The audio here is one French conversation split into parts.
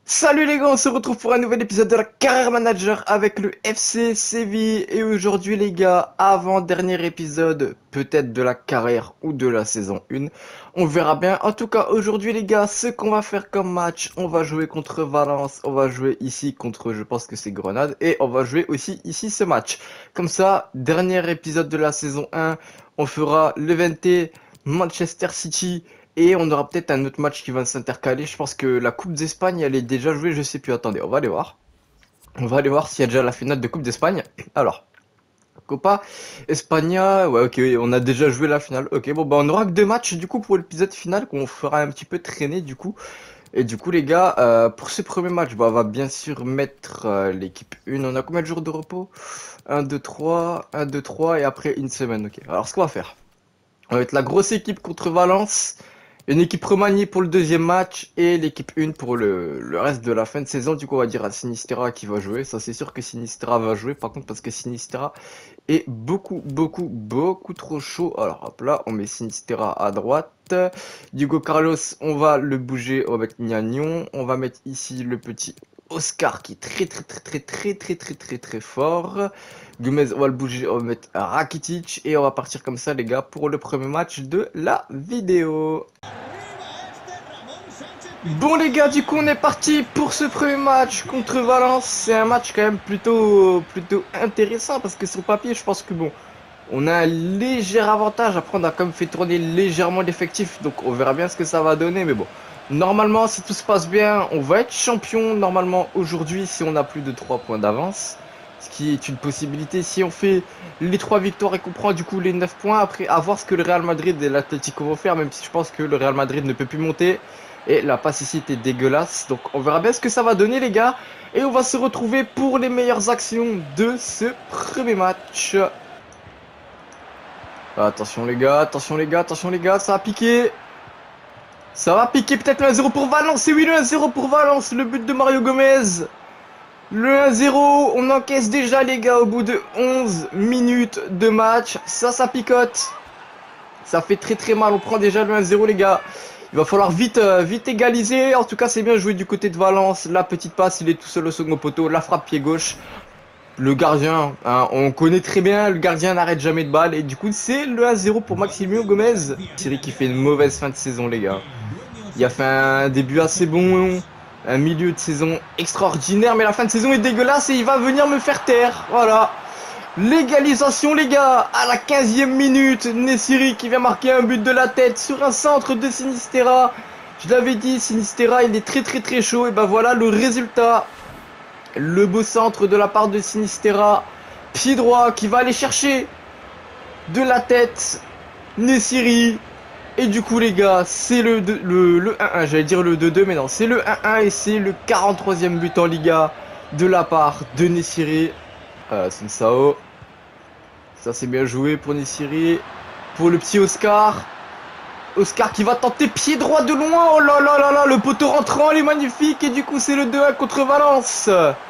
Salut les gars, on se retrouve pour un nouvel épisode de la Carrière Manager avec le FC Séville. Et aujourd'hui les gars, avant-dernier épisode, peut-être de la carrière ou de la saison 1. On verra bien. En tout cas, aujourd'hui les gars, ce qu'on va faire comme match, on va jouer contre Valence, on va jouer ici contre, je pense que c'est Grenade, et on va jouer aussi ici ce match. Comme ça, dernier épisode de la saison 1, on fera Levante, Manchester City. Et on aura peut-être un autre match qui va s'intercaler. Je pense que la Coupe d'Espagne, elle est déjà jouée, je sais plus. Attendez, on va aller voir. On va aller voir s'il y a déjà la finale de Coupe d'Espagne. Alors, Copa Espagna, ouais, ok, on a déjà joué la finale. Ok, bon, bah, on aura que deux matchs du coup pour l'épisode final qu'on fera un petit peu traîner du coup. Et du coup, les gars, pour ce premier match, bah, on va bien sûr mettre l'équipe 1. On a combien de jours de repos? Un, 2, 3, un, 2, 3 et après une semaine. Ok, alors ce qu'on va faire, on va mettre la grosse équipe contre Valence. Une équipe remaniée pour le deuxième match et l'équipe 1 pour le reste de la fin de saison. Du coup, on va dire à Sinistera qui va jouer. Ça, c'est sûr que Sinistera va jouer. Par contre, parce que Sinistera est beaucoup trop chaud. Alors, hop là, on met Sinistera à droite. Diego Carlos, on va le bouger. On va mettre Gnagnon. On va mettre ici le petit Oscar qui est très fort. Gomez, on va le bouger, on va mettre Rakitic et on va partir comme ça les gars pour le premier match de la vidéo. Bon les gars, du coup on est parti pour ce premier match contre Valence. C'est un match quand même plutôt intéressant parce que sur le papier je pense que bon, on a un léger avantage. Après on a quand même fait tourner légèrement l'effectif, donc on verra bien ce que ça va donner. Mais bon, normalement si tout se passe bien, on va être champion normalement aujourd'hui si on a plus de 3 points d'avance. Ce qui est une possibilité si on fait les 3 victoires et qu'on prend du coup les 9 points. Après à voir ce que le Real Madrid et l'Atlético vont faire, même si je pense que le Real Madrid ne peut plus monter. Et la passe ici était dégueulasse. Donc on verra bien ce que ça va donner les gars. Et on va se retrouver pour les meilleures actions de ce premier match. Attention les gars, ça va piquer. Ça va piquer peut-être le 1-0 pour Valence. Et oui, le 1-0 pour Valence, le but de Mario Gomez. Le 1-0, on encaisse déjà les gars au bout de 11 minutes de match. Ça picote. Ça fait très mal, on prend déjà le 1-0 les gars. Il va falloir vite égaliser. En tout cas, c'est bien joué du côté de Valence. La petite passe, il est tout seul au second poteau. La frappe pied gauche. Le gardien, hein, on connaît très bien, le gardien n'arrête jamais de balle. Et du coup, c'est le 1-0 pour Maximio Gomez. Thierry qui fait une mauvaise fin de saison, les gars. Il a fait un début assez bon, un milieu de saison extraordinaire. Mais la fin de saison est dégueulasse et il va venir me faire taire. Voilà. Légalisation les gars, à la 15e minute, Nessiri qui vient marquer un but de la tête sur un centre de Sinistera. Je l'avais dit, Sinistera il est très chaud et ben voilà le résultat. Le beau centre de la part de Sinistera, pied droit qui va aller chercher de la tête Nessiri. Et du coup les gars, c'est le 1-1, j'allais dire le 2-2 mais non, c'est le 1-1 et c'est le 43e but en Liga de la part de Nessiri. Sunsao. Ça c'est bien joué pour Nessiri. Pour le petit Oscar. Oscar qui va tenter pied droit de loin. Oh là là, le poteau rentrant, il est magnifique. Et du coup c'est le 2-1 contre Valence.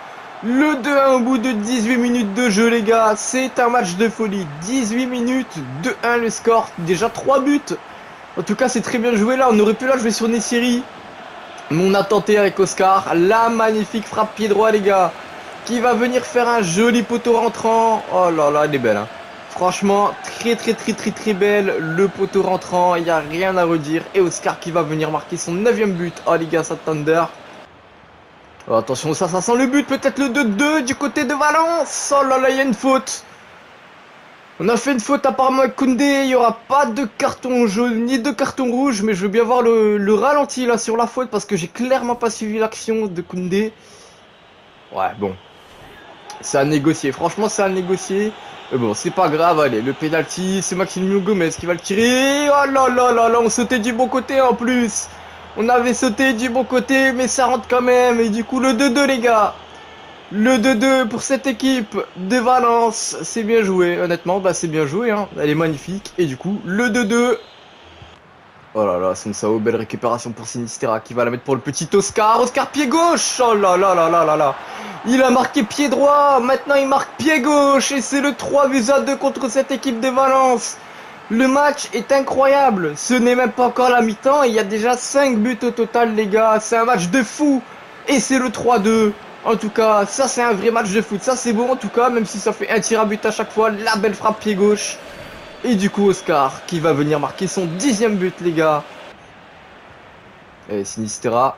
Le 2-1 au bout de 18 minutes de jeu les gars. C'est un match de folie. 18 minutes, 2-1 le score. Déjà 3 buts. En tout cas c'est très bien joué là. On aurait pu là jouer sur Nessiri. Mais on a tenté avec Oscar. La magnifique frappe pied droit les gars. Qui va venir faire un joli poteau rentrant. Oh là là, elle est belle. Hein. Franchement, très belle. Le poteau rentrant, il n'y a rien à redire. Et Oscar qui va venir marquer son 9e but. Oh les gars, ça thunder. Oh, attention, ça sent le but. Peut-être le 2-2 du côté de Valence. Oh là là, il y a une faute. On a fait une faute apparemment avec Koundé. Il n'y aura pas de carton jaune ni de carton rouge. Mais je veux bien voir le ralenti là sur la faute. Parce que j'ai clairement pas suivi l'action de Koundé. Ouais, bon. C'est à négocier, franchement c'est à négocier. Mais bon, c'est pas grave, allez, le penalty, c'est Maximiliano Gomez qui va le tirer. Oh là, on sautait du bon côté en plus. On avait sauté du bon côté, mais ça rentre quand même. Et du coup, le 2-2 les gars. Le 2-2 pour cette équipe de Valence. C'est bien joué, honnêtement, bah c'est bien joué, hein. Elle est magnifique. Et du coup, le 2-2. Oh là là, Sunsao, belle récupération pour Sinistera qui va la mettre pour le petit Oscar. Oscar pied gauche. Oh là là. Il a marqué pied droit. Maintenant il marque pied gauche. Et c'est le 3-2 contre cette équipe de Valence. Le match est incroyable. Ce n'est même pas encore la mi-temps. Et il y a déjà 5 buts au total les gars. C'est un match de fou. Et c'est le 3-2. En tout cas, ça c'est un vrai match de foot. Ça c'est beau en tout cas, même si ça fait un tir à but à chaque fois. La belle frappe pied gauche. Et du coup, Oscar qui va venir marquer son 10e but, les gars. Allez, Sinistera.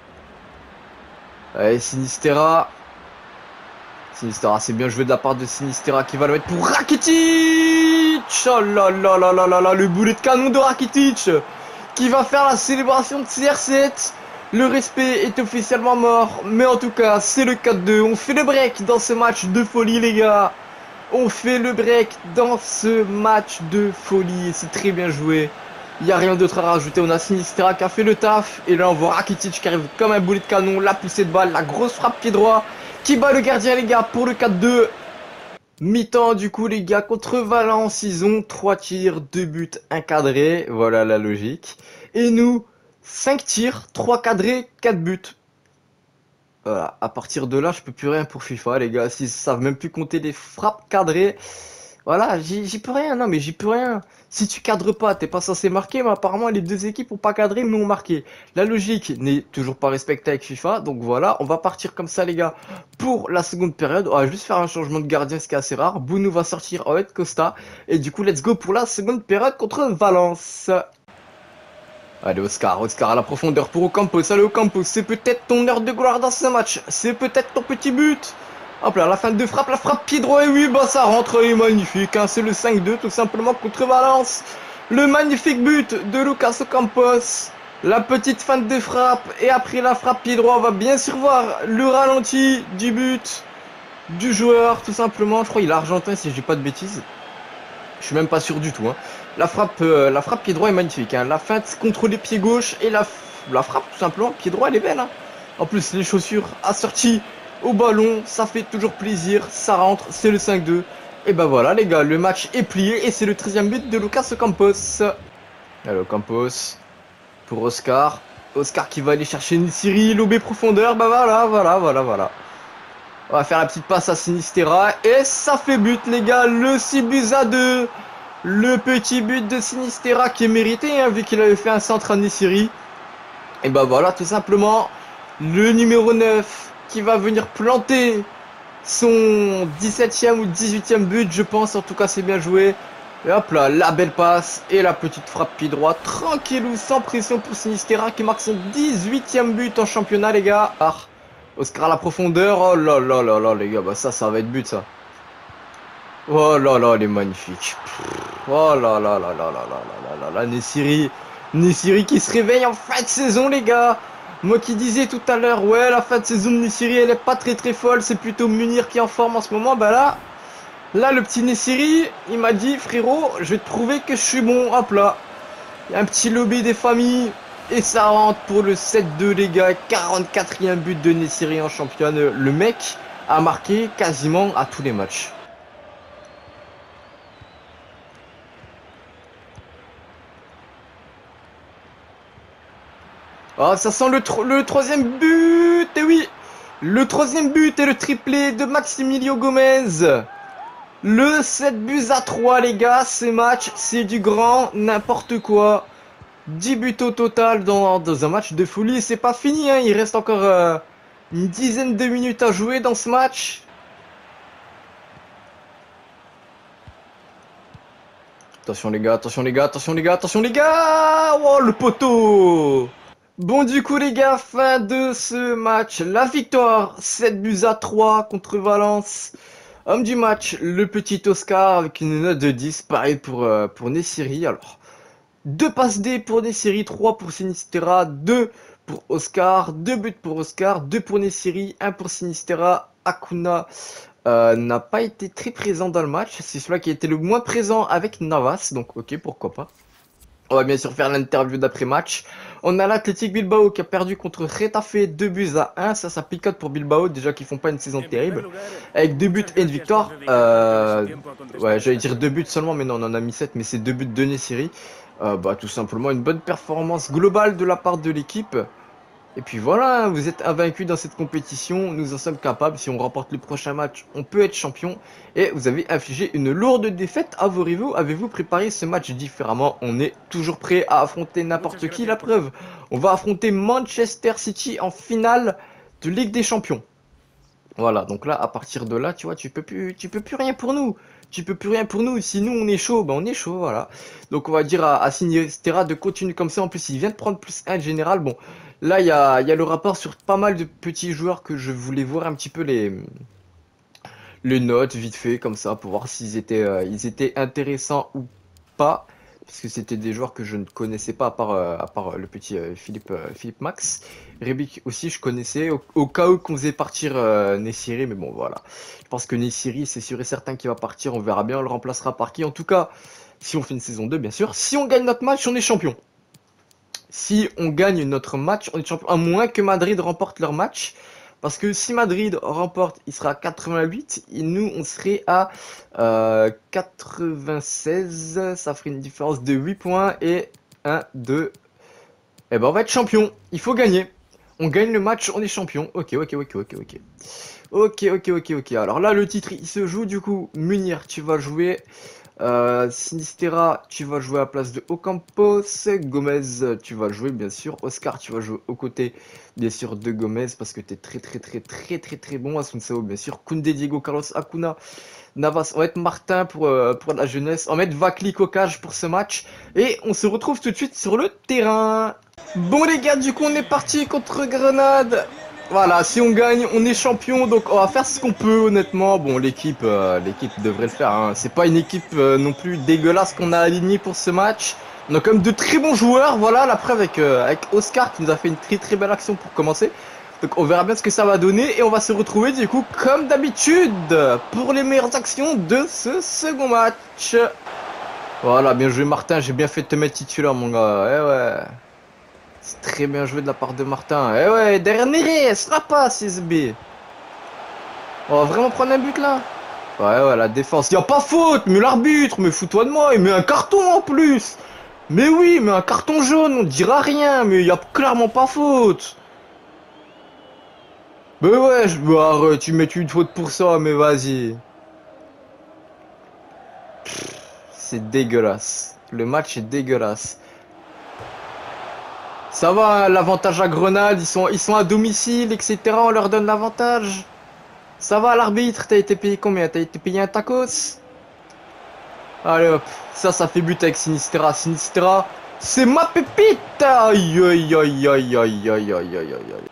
Allez, Sinistera. Sinistera, c'est bien joué de la part de Sinistera qui va le mettre pour Rakitic. Oh là là là là là là, le boulet de canon de Rakitic qui va faire la célébration de CR7. Le respect est officiellement mort, mais en tout cas, c'est le 4-2. On fait le break dans ce match de folie, les gars. On fait le break dans ce match de folie et c'est très bien joué. Il n'y a rien d'autre à rajouter. On a Sinistera qui a fait le taf. Et là, on voit Rakitic qui arrive comme un boulet de canon. La poussée de balle, la grosse frappe pied droit qui bat le gardien, les gars, pour le 4-2. Mi-temps, du coup, les gars, contre Valence. Ils ont 3 tirs, 2 buts, 1 cadré. Voilà la logique. Et nous, 5 tirs, 3 cadrés, 4 buts. Voilà, à partir de là, je peux plus rien pour FIFA, les gars. S'ils savent même plus compter les frappes cadrées, voilà, j'y peux rien. Non, mais j'y peux rien. Si tu cadres pas, t'es pas censé marquer, mais apparemment les deux équipes ont pas cadré, mais ont marqué. La logique n'est toujours pas respectée avec FIFA, donc voilà, on va partir comme ça, les gars, pour la seconde période. On va juste faire un changement de gardien, ce qui est assez rare. Bounou va sortir Oed Costa, et du coup, let's go pour la seconde période contre Valence. Allez, Oscar à la profondeur pour Ocampos. Allez, Ocampos, c'est peut-être ton heure de gloire dans ce match. C'est peut-être ton petit but. Hop là, la fin de frappe, la frappe pied droit. Et oui, bah ça rentre, et magnifique. Hein, c'est le 5-2 tout simplement contre Valence. Le magnifique but de Lucas Ocampos. La petite fin de frappe. Et après la frappe pied droit, on va bien sûr voir le ralenti du but du joueur, tout simplement. Je crois qu'il est argentin, si je dis pas de bêtises. Je suis même pas sûr du tout. Hein. La frappe pied droit est magnifique. Hein. La feinte contre les pieds gauche et la frappe tout simplement pied droit, elle est belle. Hein. En plus, les chaussures assorties au ballon, ça fait toujours plaisir. Ça rentre, c'est le 5-2. Et ben voilà, les gars, le match est plié et c'est le 13e but de Lucas Ocampos. Allez, Ocampos pour Oscar. Oscar qui va aller chercher une série, lobé profondeur. Bah voilà. On va faire la petite passe à Sinistera. Et ça fait but, les gars. Le 6-2. Le petit but de Sinistera qui est mérité, hein, vu qu'il avait fait un centre à Nessiri. Et bah voilà, tout simplement. Le numéro 9 qui va venir planter son 17e ou 18e but, je pense. En tout cas, c'est bien joué. Et hop là, la belle passe. Et la petite frappe pied droit. Tranquillou, sans pression pour Sinistera qui marque son 18e but en championnat, les gars. Oscar à la profondeur, oh là là là là les gars, bah ça va être but ça. Oh là là, elle est magnifique. Oh là là là là là là là là là, Nessiri qui se réveille en fin de saison, les gars. Moi qui disais tout à l'heure, ouais, la fin de saison de Nessiri, elle est pas très très folle, c'est plutôt Munir qui est en forme en ce moment. Bah là le petit Nessiri, il m'a dit, frérot, je vais te prouver que je suis bon. Hop là, il y a un petit lobby des familles. Et ça rentre pour le 7-2, les gars. 44e but de Nessiri en championnat. Le mec a marqué quasiment à tous les matchs. Oh, ça sent le 3e but. Et oui, le 3e but et le triplé de Maximilio Gomez. Le 7-3, les gars. Ces matchs, c'est du grand n'importe quoi. 10 buts au total dans un match de folie. C'est pas fini, hein. Il reste encore une dizaine de minutes à jouer dans ce match. Attention les gars, attention les gars, attention les gars, attention les gars. Oh, le poteau. Bon, du coup les gars, fin de ce match. La victoire, 7-3 contre Valence. Homme du match, le petit Oscar avec une note de 10. Pareil pour Nessiri. Alors, 2 passes D pour Nessiri, 3 pour Sinistera, 2 pour Oscar, 2 buts pour Oscar, 2 pour Nessiri, 1 pour Sinistera. Akuna n'a pas été très présent dans le match, c'est celui qui a été le moins présent avec Navas, donc ok, pourquoi pas. On va bien sûr faire l'interview d'après-match. On a l'Athletic Bilbao qui a perdu contre Getafe 2-1. Ça picote pour Bilbao, déjà qu'ils font pas une saison terrible. Avec 2 buts et une victoire. Ouais, j'allais dire 2 buts seulement, mais non, on en a mis 7, mais c'est 2 buts de Nessiri. Bah, tout simplement une bonne performance globale de la part de l'équipe. Et puis voilà, vous êtes invaincus dans cette compétition, nous en sommes capables. Si on remporte le prochain match, on peut être champion. Et vous avez infligé une lourde défaite à vos rivaux. Avez-vous préparé ce match différemment? On est toujours prêt à affronter n'importe qui, la preuve. On va affronter Manchester City en finale de Ligue des Champions. Voilà, donc là, à partir de là, tu vois, tu peux plus rien pour nous. Tu peux plus rien pour nous. Si nous, on est chaud, ben on est chaud, voilà. Donc on va dire à Sinistera de continuer comme ça. En plus, il vient de prendre plus 1 général. Bon, là, il y a le rapport sur pas mal de petits joueurs que je voulais voir un petit peu les notes vite fait comme ça pour voir s'ils étaient, ils étaient intéressants ou pas. Parce que c'était des joueurs que je ne connaissais pas à part le petit Philippe Max. Rebic aussi je connaissais au cas où qu'on faisait partir Nessiri, mais bon voilà. Je pense que Nessiri c'est sûr et certain qu'il va partir, on verra bien, on le remplacera par qui. En tout cas, si on fait une saison 2 bien sûr, si on gagne notre match, on est champion. Si on gagne notre match, on est champion, à moins que Madrid remporte leur match. Parce que si Madrid remporte, il sera à 88 et nous, on serait à 96. Ça ferait une différence de 8 points et 1, 2. Et ben, on va être champion. Il faut gagner. On gagne le match, on est champion. Ok, ok, ok, ok, ok. Ok, ok, ok, ok. Alors là, le titre, il se joue du coup. Munir, tu vas jouer. Sinistera, tu vas jouer à la place de Ocampos. Gomez, tu vas jouer bien sûr. Oscar, tu vas jouer aux côtés bien sûr de Gomez parce que t'es très bon. Asuncao, bien sûr. Koundé, Diego, Carlos, Acuna, Navas. On va être Martin pour la jeunesse. On va mettre Vakli, Cocage pour ce match. Et on se retrouve tout de suite sur le terrain. Bon les gars, du coup on est parti contre Grenade. Voilà, si on gagne, on est champion, donc on va faire ce qu'on peut honnêtement. Bon, l'équipe devrait le faire, hein. C'est pas une équipe non plus dégueulasse qu'on a alignée pour ce match. On a quand même de très bons joueurs, voilà, la preuve avec Oscar qui nous a fait une très belle action pour commencer. Donc on verra bien ce que ça va donner et on va se retrouver du coup comme d'habitude pour les meilleures actions de ce second match. Voilà, bien joué Martin, j'ai bien fait de te mettre titulaire mon gars, eh ouais. C'est très bien joué de la part de Martin. Eh ouais, derrière Néré, elle sera pas CSB. On va vraiment prendre un but là. Ouais, la défense. Y a pas faute, mais l'arbitre, mais fous-toi de moi, il met un carton en plus. Mais oui, mais un carton jaune, on dira rien, mais y a clairement pas faute. Mais ouais, arrête, tu mets une faute pour ça, mais vas-y. C'est dégueulasse. Le match est dégueulasse. Ça va, l'avantage à Grenade, ils sont à domicile, etc. On leur donne l'avantage. Ça va, l'arbitre, t'as été payé combien? T'as été payé un tacos? Allez hop, ça fait but avec Sinistera. Sinistera, c'est ma pépite! Aïe aïe aïe aïe aïe aïe aïe aïe aïe aïe.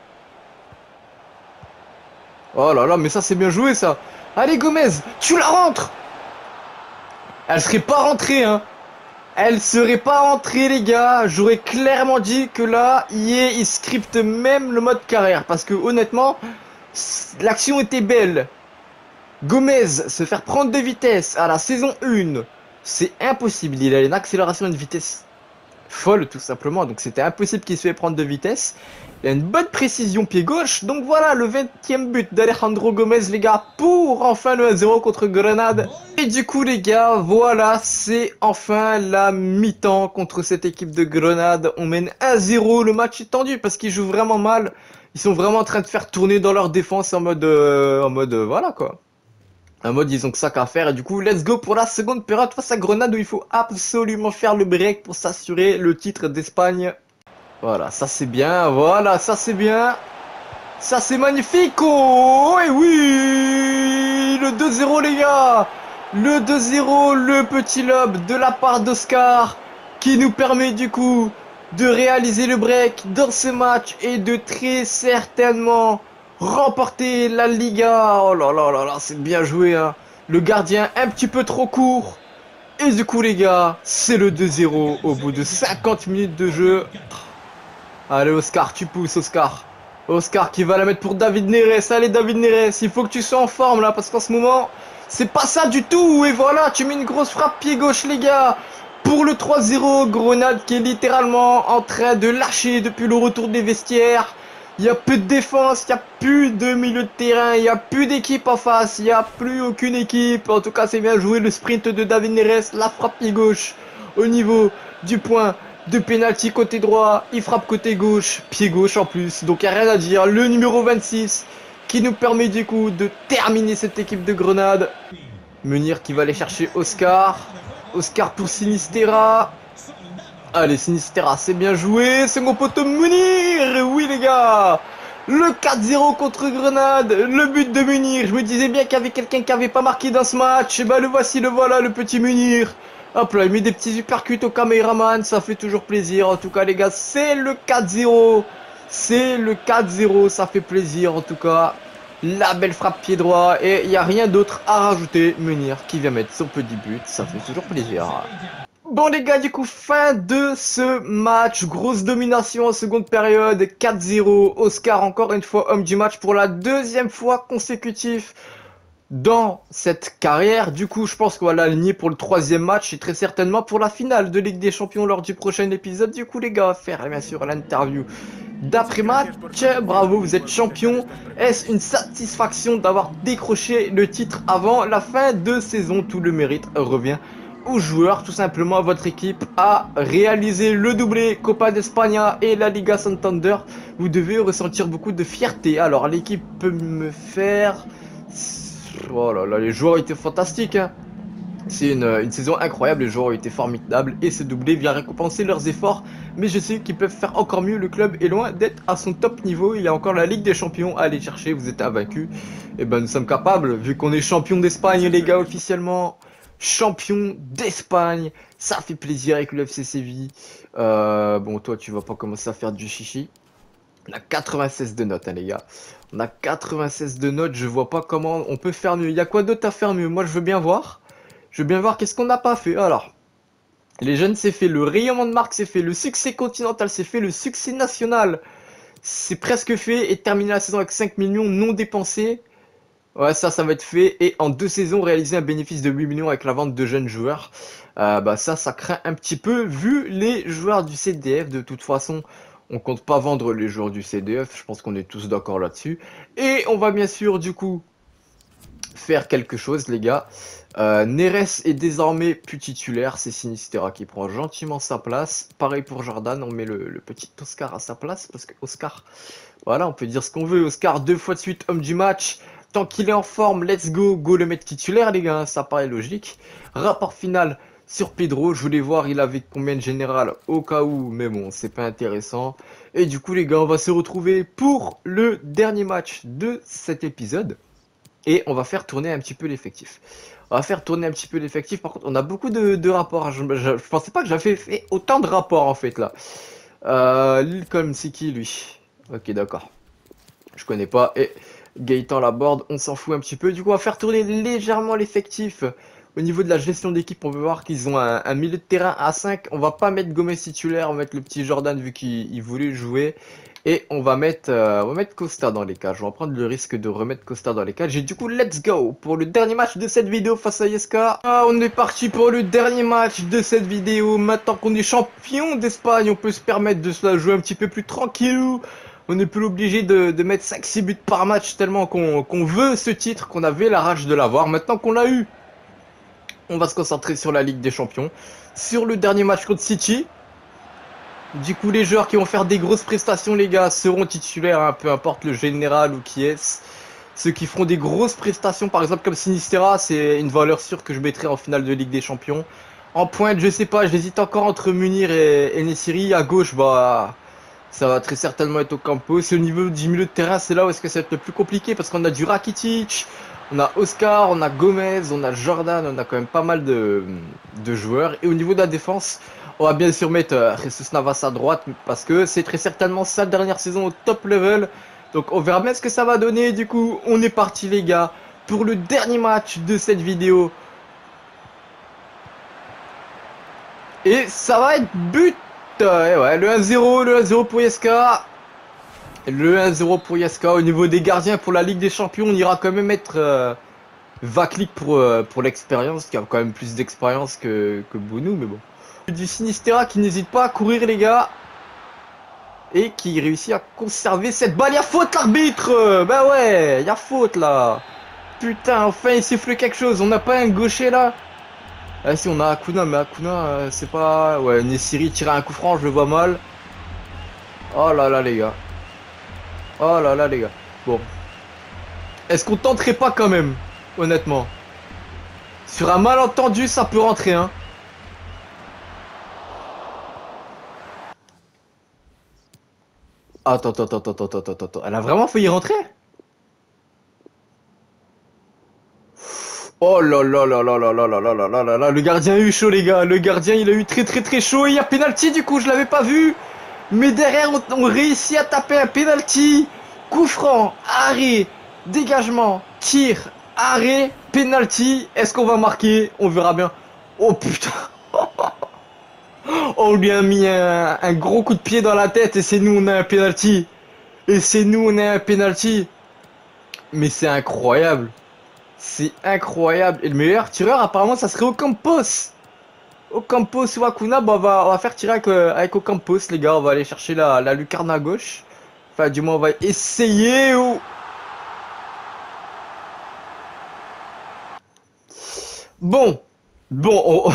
Oh là là, mais ça c'est bien joué ça. Allez Gomez, tu la rentres! Elle serait pas rentrée, hein. Elle serait pas rentrée les gars, j'aurais clairement dit que là, il scripte même le mode carrière. Parce que honnêtement, l'action était belle. Gomez se faire prendre de vitesse à la saison 1, c'est impossible. Il a une accélération et une vitesse folle tout simplement. Donc c'était impossible qu'il se fait prendre de vitesse. Il a une bonne précision pied gauche. Donc voilà le 20e but d'Alejandro Gomez les gars pour enfin le 1-0 contre Grenade. Et du coup les gars, voilà, c'est enfin la mi-temps contre cette équipe de Grenade. On mène 1-0, le match est tendu parce qu'ils jouent vraiment mal. Ils sont vraiment en train de faire tourner dans leur défense en mode voilà quoi. En mode ils ont que ça qu'à faire et du coup let's go pour la seconde période face à Grenade où il faut absolument faire le break pour s'assurer le titre d'Espagne. Voilà, ça c'est bien, voilà, ça c'est bien. Ça c'est magnifique, oh et oui, le 2-0 les gars. Le 2-0, le petit lob de la part d'Oscar qui nous permet du coup de réaliser le break dans ce match et de très certainement remporter la Liga. Oh là là là là, c'est bien joué hein. Le gardien un petit peu trop court. Et du coup les gars, c'est le 2-0 au bout de 50 minutes de jeu. Allez Oscar, tu pousses Oscar. Oscar qui va la mettre pour David Neres. Allez David Neres, il faut que tu sois en forme là parce qu'en ce moment, c'est pas ça du tout. Et voilà, tu mets une grosse frappe pied gauche les gars. Pour le 3-0, Grenade qui est littéralement en train de lâcher depuis le retour des vestiaires. Il y a plus de défense, il y a plus de milieu de terrain, il y a plus d'équipe en face, il y a plus aucune équipe. En tout cas, c'est bien joué le sprint de David Neres, la frappe pied gauche au niveau du point de penalty côté droit, il frappe côté gauche, pied gauche en plus. Donc il n'y a rien à dire. Le numéro 26 qui nous permet du coup de terminer cette équipe de Grenade. Munir qui va aller chercher Oscar. Oscar pour Sinistera. Allez Sinistera, c'est bien joué. C'est mon poteau Munir. Oui les gars. Le 4-0 contre Grenade, le but de Munir. Je me disais bien qu'il y avait quelqu'un qui avait pas marqué dans ce match. Et bah le voici, le voilà, le petit Munir. Hop là, il met des petits uppercuts au caméraman, ça fait toujours plaisir. En tout cas les gars, c'est le 4-0. C'est le 4-0, ça fait plaisir en tout cas. La belle frappe pied droit et il n'y a rien d'autre à rajouter. Munir qui vient mettre son petit but, ça fait toujours plaisir. Bon les gars, du coup, fin de ce match. Grosse domination en seconde période, 4-0. Oscar, encore une fois, homme du match pour la deuxième fois consécutive dans cette carrière. Du coup, je pense qu'on va l'aligner pour le troisième match et très certainement pour la finale de Ligue des Champions lors du prochain épisode. Du coup, les gars, on va faire bien sûr l'interview d'après-match. Bravo, vous êtes champion. Est-ce une satisfaction d'avoir décroché le titre avant la fin de saison? Tout le mérite revient aux joueurs, tout simplement. Votre équipe a réalisé le doublé Copa d'España et la Liga Santander. Vous devez ressentir beaucoup de fierté. Alors l'équipe peut me faire... Oh là là, les joueurs étaient fantastiques, hein. C'est une saison incroyable, les joueurs ont été formidables et ce doublé vient récompenser leurs efforts. Mais je sais qu'ils peuvent faire encore mieux, le club est loin d'être à son top niveau. Il y a encore la Ligue des Champions à aller chercher, vous êtes invaincus. Et ben nous sommes capables, vu qu'on est champion d'Espagne les gars officiellement. Champion d'Espagne, ça fait plaisir avec le FC Séville. Bon toi tu vas pas commencer à faire du chichi. On a 96 de notes hein, les gars. On a 96 de notes, je vois pas comment on peut faire mieux. Il y a quoi d'autre à faire mieux? Moi je veux bien voir. Je veux bien voir qu'est-ce qu'on n'a pas fait. Alors, les jeunes c'est fait, le rayonnement de marque c'est fait, le succès continental c'est fait, le succès national c'est presque fait et terminer la saison avec 5 millions non dépensés. Ouais, ça va être fait. Et en 2 saisons, réaliser un bénéfice de 8 millions avec la vente de jeunes joueurs. Bah ça craint un petit peu vu les joueurs du CDF. De toute façon, on compte pas vendre les joueurs du CDF. Je pense qu'on est tous d'accord là-dessus. Et on va bien sûr, du coup, faire quelque chose, les gars. Neres est désormais plus titulaire. C'est Sinistera qui prend gentiment sa place. Pareil pour Jordan. On met le petit Oscar à sa place. Parce que Oscar, voilà, on peut dire ce qu'on veut. Oscar, 2 fois de suite, homme du match. Tant qu'il est en forme, let's go, go le mettre titulaire les gars, ça paraît logique. Rapport final sur Pedro, je voulais voir il avait combien de général au cas où, mais bon, c'est pas intéressant. Et du coup les gars, on va se retrouver pour le dernier match de cet épisode. Et on va faire tourner un petit peu l'effectif. On va faire tourner un petit peu l'effectif, par contre on a beaucoup de rapports. Je pensais pas que j'avais fait autant de rapports en fait là. Lincoln, c'est qui lui? Ok d'accord, je connais pas. Et... Gaëtan Laborde, on s'en fout un petit peu. Du coup, on va faire tourner légèrement l'effectif. Au niveau de la gestion d'équipe, on peut voir qu'ils ont un milieu de terrain à 5. On va pas mettre Gomez titulaire, on va mettre le petit Jordan vu qu'il voulait jouer. Et on va mettre Costa dans les cages. On va prendre le risque de remettre Costa dans les cages. Et du coup, let's go pour le dernier match de cette vidéo face à ISK. On est parti pour le dernier match de cette vidéo. Maintenant qu'on est champion d'Espagne, on peut se permettre de se la jouer un petit peu plus tranquille. On n'est plus obligé de mettre 5-6 buts par match tellement qu'on veut ce titre, qu'on avait la rage de l'avoir. Maintenant qu'on l'a eu, on va se concentrer sur la Ligue des Champions. Sur le dernier match contre City. Du coup, les joueurs qui vont faire des grosses prestations, les gars, seront titulaires, hein, peu importe le général ou qui est-ce. Ceux qui feront des grosses prestations, par exemple comme Sinistera, c'est une valeur sûre que je mettrai en finale de Ligue des Champions. En pointe, je sais pas, j'hésite encore entre Munir et Nessiri. À gauche, bah... ça va très certainement être Ocampo. C'est au niveau du milieu de terrain, c'est là où est-ce que ça va être le plus compliqué parce qu'on a du Rakitic, on a Oscar, on a Gomez, on a Jordan, on a quand même pas mal de joueurs. Et au niveau de la défense, on va bien sûr mettre Jesus Navas à droite parce que c'est très certainement sa dernière saison au top level. Donc on verra bien ce que ça va donner. Du coup, on est parti les gars pour le dernier match de cette vidéo. Et ça va être but. Et ouais, le 1-0 pour Yaska. Le 1-0 pour Yaska. Au niveau des gardiens pour la Ligue des Champions, on ira quand même mettre Vaklik pour l'expérience, qui a quand même plus d'expérience que Bounou, mais bon. Du Sinistera qui n'hésite pas à courir les gars. Et qui réussit à conserver cette balle. Il y a faute l'arbitre. Bah ouais, il y a faute là. Putain, enfin il siffle quelque chose. On n'a pas un gaucher là. Ah si on a Akuna, mais Akuna c'est pas... Ouais, Nessiri tirer un coup franc, je le vois mal. Oh là là les gars. Oh là là les gars. Bon. Est-ce qu'on tenterait pas quand même? Honnêtement. Sur un malentendu ça peut rentrer hein. Attends, attends, attends, attends, attends, attends, attends. Elle a vraiment failli rentrer? Oh là là là là là là là là là là là là. Le gardien a eu chaud, les gars. Le gardien, il a eu très très très chaud. Et il y a penalty, du coup, je l'avais pas vu. Mais derrière, on réussit à taper un penalty. Coup franc, arrêt, dégagement, tir, arrêt, penalty. Est-ce qu'on va marquer? On verra bien. Oh putain. On lui a mis un gros coup de pied dans la tête et c'est nous, on a un penalty. Et c'est nous, on a un penalty. Mais c'est incroyable. C'est incroyable. Et le meilleur tireur, apparemment, ça serait Ocampos. Ocampos ou Akuna, bah, on va faire tirer avec Ocampos, les gars. On va aller chercher la lucarne à gauche. Enfin, du moins, on va essayer. Bon. Bon.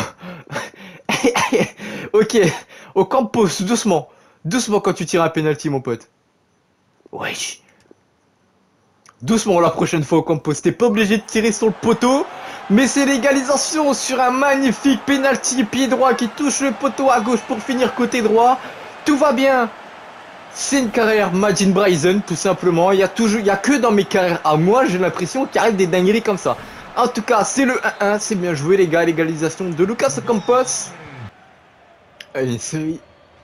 Ok. Ocampos, doucement. Doucement quand tu tires un penalty, mon pote. Wesh. Doucement la prochaine fois au Campos, t'es pas obligé de tirer sur le poteau, mais c'est l'égalisation sur un magnifique penalty pied droit qui touche le poteau à gauche pour finir côté droit. Tout va bien. C'est une carrière Majin Bryson, tout simplement. Il y a que dans mes carrières à moi, j'ai l'impression qu'il arrive des dingueries comme ça. En tout cas, c'est le 1-1, c'est bien joué les gars, l'égalisation de Lucas Ocampos. Allez, série.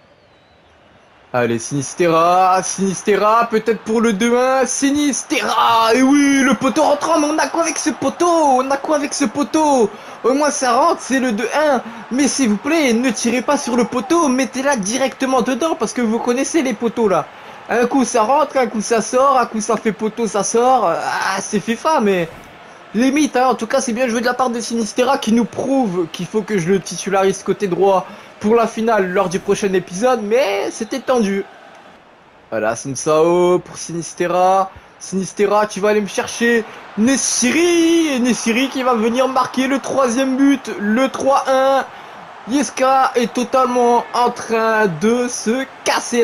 Allez, Sinistera, Sinistera, peut-être pour le 2-1, Sinistera, et oui, le poteau rentrant, mais on a quoi avec ce poteau? On a quoi avec ce poteau? Au moins ça rentre, c'est le 2-1, mais s'il vous plaît, ne tirez pas sur le poteau, mettez-la directement dedans, parce que vous connaissez les poteaux là. Un coup ça rentre, un coup ça sort, un coup ça fait poteau, ça sort, ah c'est FIFA, mais... Limite, hein, en tout cas, c'est bien joué de la part de Sinistera qui nous prouve qu'il faut que je le titularise côté droit pour la finale lors du prochain épisode, mais c'était tendu. Voilà, Sao pour Sinistera. Sinistera, tu vas aller me chercher Nessiri. Nessiri qui va venir marquer le troisième but, le 3-1. Yeska est totalement en train de se casser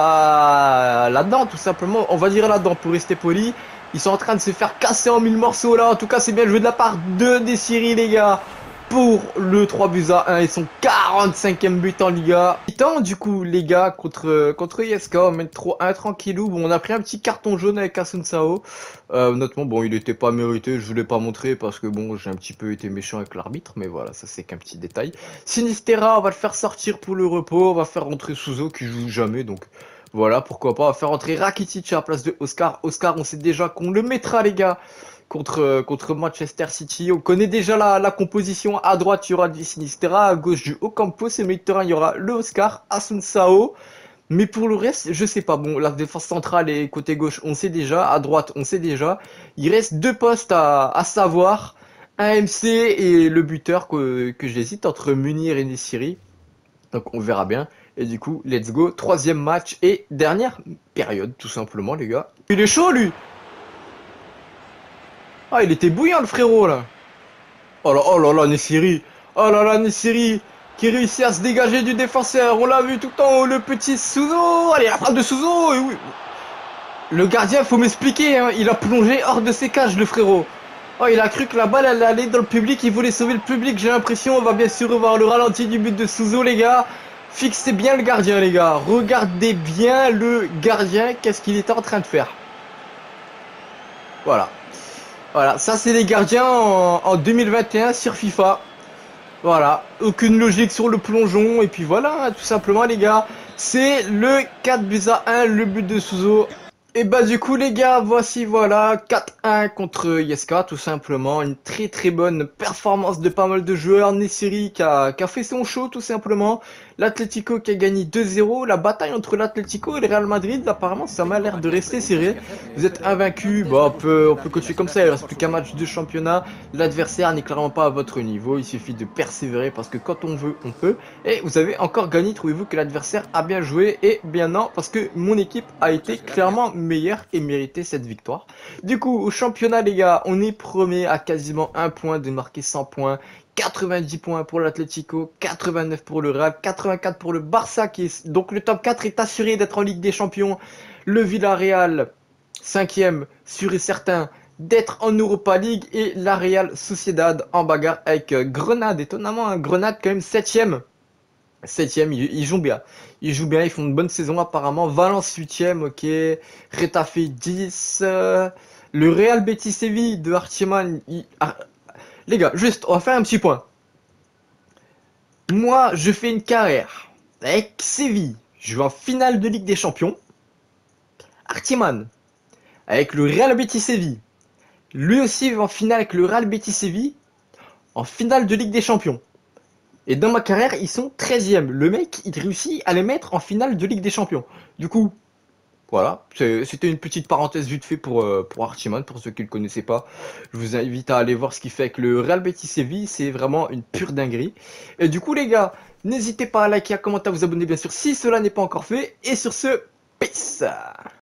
la dent, tout simplement. On va dire la dent pour rester poli. Ils sont en train de se faire casser en mille morceaux là. En tout cas, c'est bien joué de la part de Nessiri, les gars. Pour le 3-1 et son 45e but en Liga. Temps du coup les gars contre Yeska, on mène 3-1 tranquillou. Bon, on a pris un petit carton jaune avec Sao. Honnêtement bon, il était pas mérité, je voulais pas montrer parce que bon, j'ai un petit peu été méchant avec l'arbitre, mais voilà, ça c'est qu'un petit détail. Sinistera, on va le faire sortir pour le repos, on va faire rentrer Suzo qui joue jamais, donc voilà, pourquoi pas, on va faire rentrer Rakitic à la place de Oscar. Oscar, on sait déjà qu'on le mettra les gars. Contre Manchester City. On connaît déjà la composition. À droite, il y aura du Sinistera. À gauche, du Ocampos. Et au milieu de terrain, il y aura le Oscar, Sao. Mais pour le reste, je sais pas. Bon, la défense centrale et côté gauche, on sait déjà. À droite, on sait déjà. Il reste deux postes à savoir. Un MC et le buteur que j'hésite entre Munir et Nessiri. Donc on verra bien. Et du coup, let's go. Troisième match et dernière période, tout simplement, les gars. Il est chaud, lui! Ah, il était bouillant le frérot là. Oh là là, Nessiri. Oh là là, Nessiri qui réussit à se dégager du défenseur. On l'a vu tout en haut, le petit Suzo. Allez, la frappe de Suzo. Et oui. Le gardien, faut m'expliquer, hein. Il a plongé hors de ses cages, le frérot. Oh, il a cru que la balle allait aller dans le public. Il voulait sauver le public, j'ai l'impression. On va bien sûr revoir le ralenti du but de Suzo, les gars. Fixez bien le gardien, les gars. Regardez bien le gardien. Qu'est-ce qu'il était en train de faire? Voilà. Voilà, ça c'est les gardiens en 2021 sur FIFA. Voilà, aucune logique sur le plongeon. Et puis voilà, tout simplement les gars. C'est le 4-1, le but de Suzo. Et bah du coup les gars, voici voilà 4-1 contre Yeska, tout simplement. Une très très bonne performance de pas mal de joueurs. Nessiri qui a fait son show tout simplement. L'Atlético qui a gagné 2-0. La bataille entre l'Atlético et le Real Madrid, apparemment ça m'a l'air de rester serré. Vous êtes invaincus, bah, on peut continuer comme ça, il reste plus qu'un match de championnat. L'adversaire n'est clairement pas à votre niveau, il suffit de persévérer parce que quand on veut, on peut. Et vous avez encore gagné, trouvez-vous que l'adversaire a bien joué? Et bien non, parce que mon équipe a été clairement meilleure et méritait cette victoire. Du coup, au championnat les gars, on est premier à quasiment 1 point de marquer 100 points. 90 points pour l'Atlético, 89 pour le Real, 84 pour le Barça qui est donc le top 4 est assuré d'être en Ligue des Champions. Le Villarreal 5e sûr et certain d'être en Europa League et la Real Sociedad en bagarre avec Grenade. Étonnamment, Grenade quand même 7e. 7ème, ils jouent bien. Ils jouent bien, ils font une bonne saison apparemment. Valence 8ème, ok. Retafe 10. Le Real Betis Séville de Artiman. Les gars, juste, on va faire un petit point. Moi, je fais une carrière avec Séville. Je vais en finale de Ligue des Champions. Artiman, avec le Real Betis Séville. Lui aussi va en finale avec le Real Betis Séville. En finale de Ligue des Champions. Et dans ma carrière, ils sont 13e. Le mec, il réussit à les mettre en finale de Ligue des Champions. Du coup, voilà, c'était une petite parenthèse vite fait pour Archiman, pour ceux qui ne le connaissaient pas. Je vous invite à aller voir ce qu'il fait avec le Real Betis Séville, c'est vraiment une pure dinguerie. Et du coup les gars, n'hésitez pas à liker, à commenter, à vous abonner bien sûr si cela n'est pas encore fait. Et sur ce, peace!